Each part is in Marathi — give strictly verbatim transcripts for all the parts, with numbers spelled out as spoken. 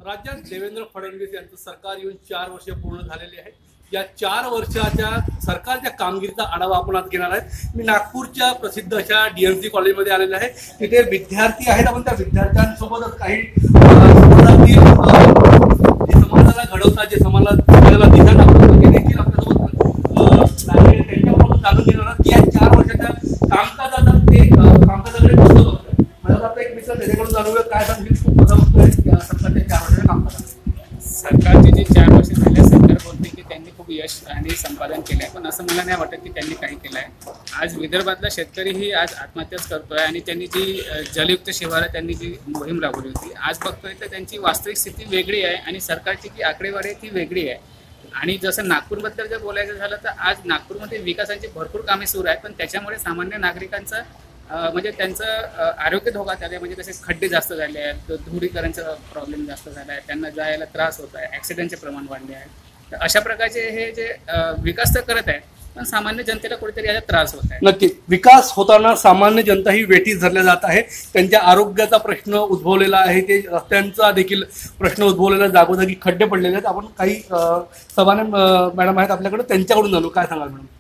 राज्यात देवेंद्र फडणवीस यांचं सरकार येऊन चार वर्ष पूर्ण झालेली आहेत। या चार वर्षाच्या सरकारच्या कामगिरीचा आढावा आपण आज घेणार आहे। मी नागपूरच्या प्रसिद्ध अशा डीएमसी कॉलेजमध्ये आलेलो आहे। तिथे विद्यार्थी आहेत, आपण त्या विद्यार्थ्यांसोबतच काही समाजातील समाजाला घडवतात, जे समाजाला दिशा दाखवतात ते देखील आपल्यासोबत त्यांच्याबरोबर जाणून घेणार आहोत की या चार वर्षाच्या कामकाजाचा ते कामकाजाकडे कसं बघतात। मला आपला एक मित्र त्याच्याकडून जाणूया काय सांगतील कसं बघतोय या सरकारच्या चार वर्षाच्या कामकाजात। सरकारचे जे चार वर्ष झाले सरकार बोलते की त्यांनी खूप यश आणि संपादन केलं आहे, पण असं मला नाही वाटत की त्यांनी काही केलं आहे। आज विदर्भातला शेतकरीही आज आत्महत्याच करतोय आणि त्यांनी जी जलयुक्त शिवार त्यांनी जी मोहीम राबवली होती, आज बघतोय तर त्यांची वास्तविक स्थिती वेगळी आहे आणि सरकारची जी आकडेवारी आहे ती वेगळी आहे। आणि जसं नागपूरबद्दल जर बोलायचं झालं तर आज नागपूरमध्ये विकासाची भरपूर कामे सुरू आहेत, पण त्याच्यामुळे सामान्य नागरिकांचं म्हणजे त्यांचं आरोग्य धोका झालं आहे। म्हणजे तसे खड्डे जास्त झाले आहेत, धुळीकरणचा प्रॉब्लेम जास्त झाला आहे, त्यांना जायला त्रास होत आहे, ॲक्सिडेंटचे प्रमाण वाढले आहे। तर अशा प्रकारचे हे जे विकास तर करत आहेत, पण सामान्य जनतेला कुठेतरी याचा त्रास होत आहे। नक्की विकास होताना सामान्य जनता ही वेठीस धरल्या जात आहे। त्यांच्या आरोग्याचा प्रश्न उद्भवलेला आहे, ते रस्त्यांचा देखील प्रश्न उद्भवलेला, जागोजागी खड्डे पडलेले आहेत। आपण काही सभाने मॅडम आहेत आपल्याकडे, त्यांच्याकडून जाणू काय सांगाल मॅडम।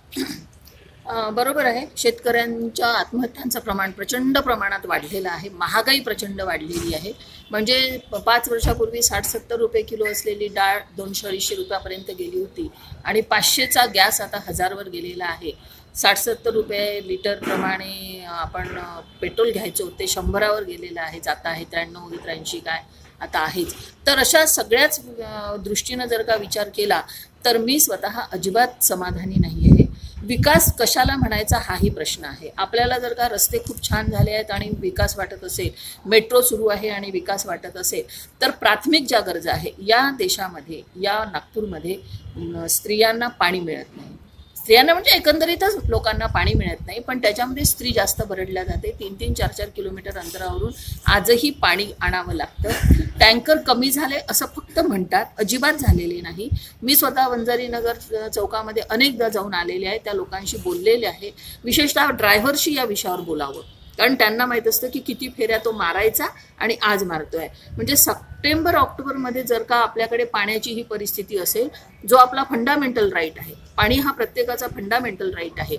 बरोबर आहे, शेतकऱ्यांच्या आत्महत्यांचं प्रमाण प्रचंड प्रमाणात वाढलेलं आहे, महागाई प्रचंड वाढलेली आहे। म्हणजे पाच वर्षापूर्वी साठ सत्तर रुपये किलो असलेली डाळ दोनशे अडीचशे रुपयापर्यंत गेली होती आणि पाचशेचा गॅस आता हजारवर गेलेला आहे। साठ सत्तर रुपये लिटर प्रमाणे आपण पेट्रोल घ्यायचो ते शंभरावर गेलेलं आहे, जाता आहे त्र्याण्णव त्र्याऐंशी काय आता आहेच। तर अशा सगळ्याच दृष्टीनं जर का विचार केला तर मी स्वतः अजिबात समाधानी नाही आहे। विकास कशाला म्हणायचा हाही प्रश्न आहे। आपल्याला जर का रस्ते खूप छान झाले आहेत आणि विकास वाटत असेल, मेट्रो सुरू आहे आणि विकास वाटत असेल, तर प्राथमिक ज्या गरजा आहे या देशामध्ये, या नागपूरमध्ये स्त्रियांना पाणी मिळत नाही। स्त्रियांना म्हणजे एकंदरीतच लोकांना पाणी मिळत नाही, पण त्याच्यामध्ये स्त्री जास्त बरडल्या जाते। तीन तीन चार चार किलोमीटर अंतरावरून आजही पाणी आणावं लागतं। टँकर कमी झाले असं फक्त म्हणतात, अजिबात झालेले नाही। मी स्वतः वंजारी नगर चौकामध्ये अनेकदा जाऊन आलेले आहे, त्या लोकांशी बोललेले आहे, विशेषतः ड्रायव्हरशी या विषयावर बोलावं, कारण त्यांना माहीत असतं की किती फेऱ्या तो मारायचा आणि आज मारतोय। म्हणजे सप्टेंबर ऑक्टोबरमध्ये जर का आपल्याकडे पाण्याची ही परिस्थिती असेल, जो आपला फंडामेंटल राईट आहे, पाणी हा प्रत्येकाचा फंडामेंटल राईट आहे,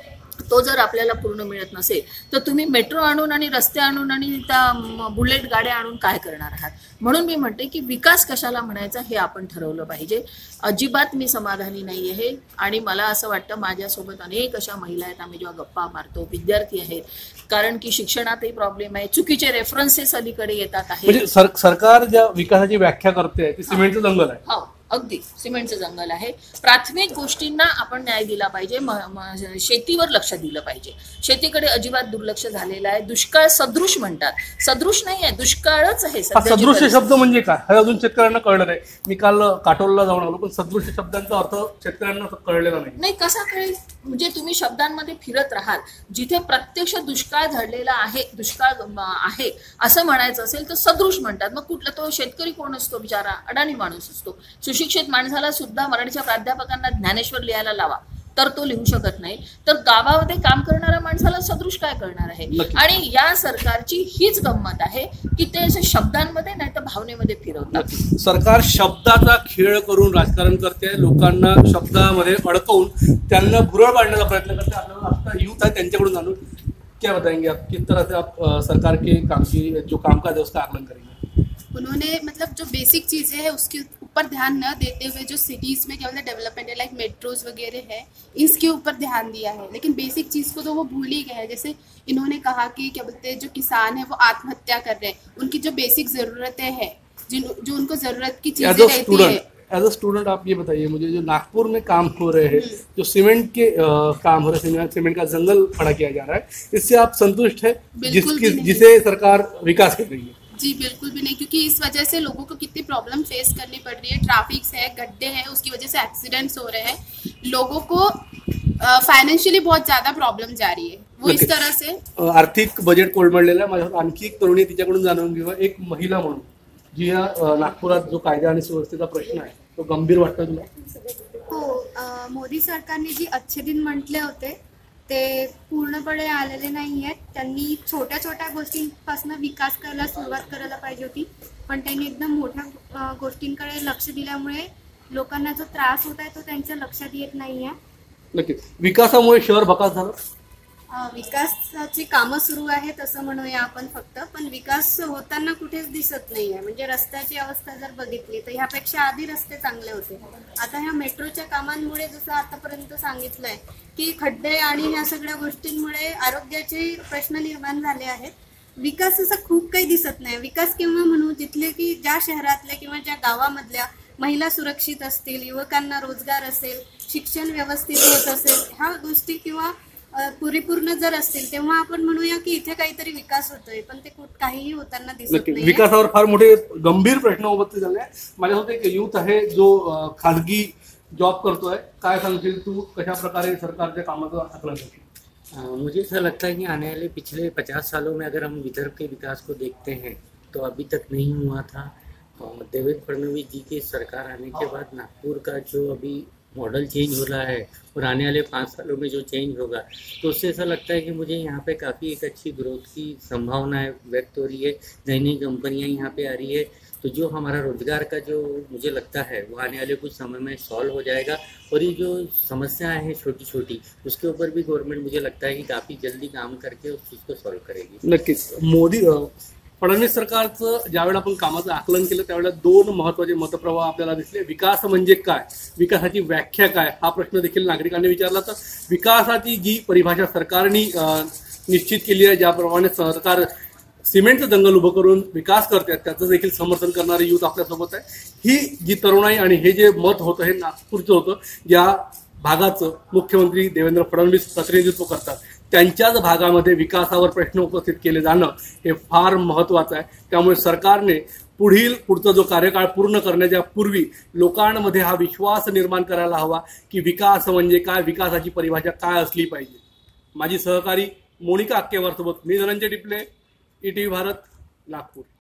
तो जर आपल्याला पूर्ण मिळत नसेल तर तुम्ही मेट्रो आणून आणि रस्ते आणून आणि त्या बुलेट गाड्या आणून काय करणार आहात। म्हणून मी म्हणते की विकास कशाला म्हणायचा हे आपण ठरवलं पाहिजे। अजिबात मी समाधानी नाही आहे आणि मला असं वाटतं माझ्यासोबत अनेक अशा महिला आहेत, आम्ही जेव्हा गप्पा मारतो, विद्यार्थी आहेत, कारण की शिक्षणातही प्रॉब्लेम आहे, चुकीचे रेफरन्सेस अलीकडे येतात आहे। म्हणजे सरकार ज्या विकासाची व्याख्या करते ती सिमेंटचं जंगल आहे। हो अगदी सिमेंटचं जंगल आहे। प्राथमिक गोष्टींना आपण न्याय दिला पाहिजे, शेतीवर लक्ष दिलं पाहिजे। शेतीकडे अजिबात दुर्लक्ष झालेलं आहे। दुष्काळ सदृश म्हणतात, सदृश नाही आहे, दुष्काळच आहे। सदृश शब्द म्हणजे काय हे अजून शेतकऱ्यांना कळलं नाही। मी काल काटोलला जाऊन आलो, पण सदृश शब्दांचा अर्थ शेतकऱ्यांना कळलेला नाही। नाही कसा कळेल, म्हणजे तुम्ही शब्दांमध्ये फिरत राहाल, जिथे प्रत्यक्ष दुष्काळ झडलेला आहे, दुष्काळ आहे असं म्हणायचं असेल तर सदृश म्हणतात। मग कुठला तो शेतकरी कोण असतो बिचारा, अडाणी माणूस असतो। सुशिक्षित माणसाला सुद्धा मराठीच्या प्राध्यापकांना ज्ञानेश्वर लिहायला लावा तर तो लिहू शकत नाही, तर गावामध्ये काम करणाऱ्या माणसाला सदृश काय करणार आहे। आणि या सरकारची हीच गंमत आहे की ते असे शब्दांमध्ये नाही तर भावनेमध्ये फिरवतात। सरकार शब्दाचा खेळ करून राजकारण करते, लोकांना शब्दामध्ये अडकवून त्यांना भुरळ पाडण्याचा प्रयत्न करते। आपल्याला आता युथ आहे त्यांच्याकडून जाणून क्या बताएंगे आप, किस तरह से आप सरकार के काम की जो कामकाज है उसका आकलन करेंगे। उन्होंने मतलब जो बेसिक चीज़ें हैं उसके ऊपर ध्यान न देते हुए जो सिटीज़ में क्या बोलते हैं डेवलपमेंट है, लाइक मेट्रोज वगैरह है, इसके ऊपर ध्यान दिया है, लेकिन बेसिक चीज़ को तो वो भूल ही गए हैं। जैसे इन्होंने कहा कि क्या बोलते हैं जो किसान है वो आत्महत्या कर रहे हैं, उनकी जो बेसिक ज़रूरतें हैं, जिन जो उनको ज़रूरत की चीज़ें रहती है। एज अ स्टूडेंट आप ये बताइए मुझे, जो नागपुर में काम हो रहे हैं, जो सीमेंट के आ, काम हो रहे हैं, सीमेंट का जंगल खड़ा किया जा रहा है, इससे आप संतुष्ट है जिसकी जिसे सरकार विकास कर रही है। जी बिल्कुल भी नहीं, क्योंकि इस वजह से लोगों को कितनी प्रॉब्लम फेस करनी पड़ रही है। ट्रैफिक है, गड्ढे हैं, उसकी वजह से एक्सीडेंट्स हो रहे हैं, लोगों को फायनान्शियली बहुत ज्यादा प्रॉब्लम जा रही है। वो इस तरह से आर्थिक बजेट कोलमडलेलं आहे। माझ्यासोबत आणखी एक तरुणी तिच्याकडून जाणून घेऊया, एक महिला म्हणून जी या नागपुरात जो कायदा आणि सुव्यवस्थेचा प्रश्न आहे तो गंभीर वाटतो तुला? हो, मोदी सरकारने जी अच्छे दिन म्हटले होते ते पूर्णपणे आलेले नाही आहेत। त्यांनी छोट्या छोट्या गोष्टींपासून विकास करायला सुरुवात करायला पाहिजे होती। पण त्यांनी एकदम मोठ्या अ, गोष्टींकडे लक्ष दिल्यामुळे लोकांना जो त्रास होत आहे तो त्यांच्या लक्षात येत नाही आहे. नक्कीच विकासामुळे शहर भकास झालं. अ, विकासाची कामं सुरू आहेत असं म्हणूया आपण फक्त, पण विकास होताना कुठेच दिसत नाही आहे. म्हणजे रस्त्याची अवस्था जर बघितली तर ह्यापेक्षा आधी रस्ते चांगले होते. आता ह्या मेट्रोच्या कामांमुळे जसं आतापर्यंत सांगितलंय की खड्डे आणि ह्या सगळ्या गोष्टींमुळे आरोग्याचे प्रश्न निर्माण झाले आहेत. विकास असा खूप काही दिसत नाही. विकास केव्हा म्हणू जिथले की ज्या शहरातल्या किंवा ज्या गावामधल्या महिला सुरक्षित असतील, युवकांना रोजगार असेल, शिक्षण व्यवस्थित होत असेल, ह्या गोष्टी किंवा अ, परिपूर्ण जर असतील तेव्हा आपण म्हणूया की इथे काहीतरी विकास होतोय, पण ते कुठ काहीही होताना दिसत नक्की नाही. विकासावर फार मोठे गंभीर प्रश्न उपस्थित झाले आहे. माझ्यासोबत एक युथ आहे जो अ, खाजगी जॉब करतोय. काय सांगशील तू, कशा प्रकारे सरकारच्या कामाचं आकलन करशील? अ, मुझे ऐसा लगता है कि आने वाले पिछले पचास सालों में अगर हम विदर्भ के विकास को देखते हैं तो अभी तक नहीं हुआ था. अ, देवेंद्र फडणवीस जी की सरकार आने के बाद नागपुर का जो अभी मॉडल चेंज हो रहा है और आने वाले पाँच सालों में जो चेंज होगा तो उससे ऐसा लगता है कि मुझे यहाँ पे काफ़ी एक अच्छी ग्रोथ की संभावनाएं व्यक्त हो रही है. नई नई कंपनियाँ यहाँ पे आ रही है तो जो हमारा रोजगार का जो मुझे लगता है वो आने वाले कुछ समय में सॉल्व हो जाएगा. और ये जो समस्याएं हैं छोटी छोटी उसके ऊपर भी गवर्नमेंट मुझे लगता है कि काफ़ी जल्दी काम करके उस चीज़ को सॉल्व करेगी. नक्कीच मोदी अ, फडणवीस सरकारचं ज्यावेळेला आपण कामाचं आकलन केलं त्यावेळेला दोन महत्त्वाचे मतप्रवाह आपल्याला दिसले. विकास म्हणजे काय, विकासाची व्याख्या काय, हा प्रश्न देखील नागरिकांनी विचारला. तर विकासाची जी परिभाषा सरकारने अ, निश्चित केली आहे, ज्याप्रमाणे सरकार सिमेंटचं जंगल उभं करून विकास करतात त्याचं देखील समर्थन करणारे युथ आपल्यासोबत आहे. ही जी तरुणाई आणि हे जे मत होतं हे नागपूरचं होतं, ज्या भागाचं मुख्यमंत्री देवेंद्र फडणवीस प्रतिनिधित्व करतात त्यांच्याच भागामध्ये विकासावर प्रश्न उपस्थित केले जाणं हे फार महत्त्वाचं आहे. त्यामुळे सरकारने पुढील पुढचा जो कार्यकाळ पूर्ण करण्याच्या पूर्वी लोकांमध्ये हा विश्वास निर्माण करायला हवा की विकास म्हणजे काय, विकासाची परिभाषा काय असली पाहिजे. माझी सहकारी मोनिका अक्केवारसोबत मी Dhananjay Tiple, E T V Bharat, Nagpur.